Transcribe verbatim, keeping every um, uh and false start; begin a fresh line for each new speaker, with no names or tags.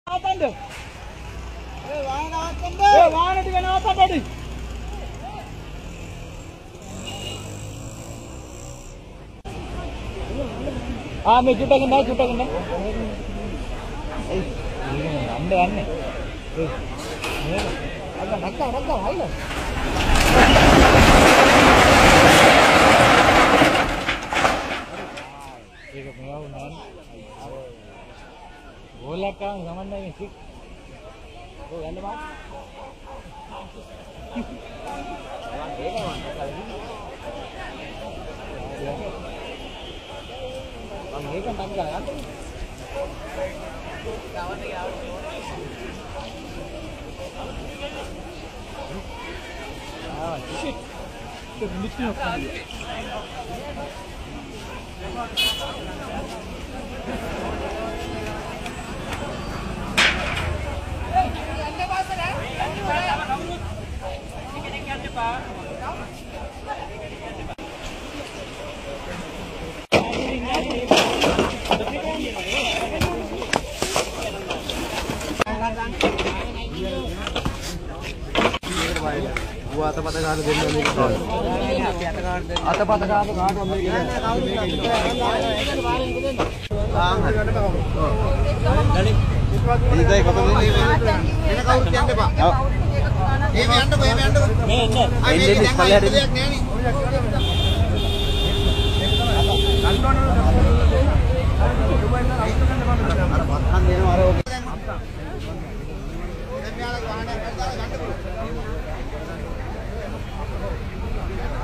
Atanda. Eh, wahana atanda. Eh, wahana ටික නවත්තන්න. ආ මේ චුට්ටකින් නෑ චුට්ටකින් නෑ. ඒ යන්න යන්නේ. ඒ නේද? අද නැක්කා නැක්කා හයිල. ඒක මෙයා උනාන. ගෝලයක් ආව සමන්නයි මේ සික්. ඔය යන්න බා. ඒක මම මේක නම් ගන්න. ගාවට ගාවට. ආ shit. ඒක මිත්‍යා කන්නේ.
Gua atap atap kan denger nih. Atap atap kan kan ambil gini. Ini kata ini. Ini kau urut Pak. Ini anda, ini anda. Ini ini sekali hari ini.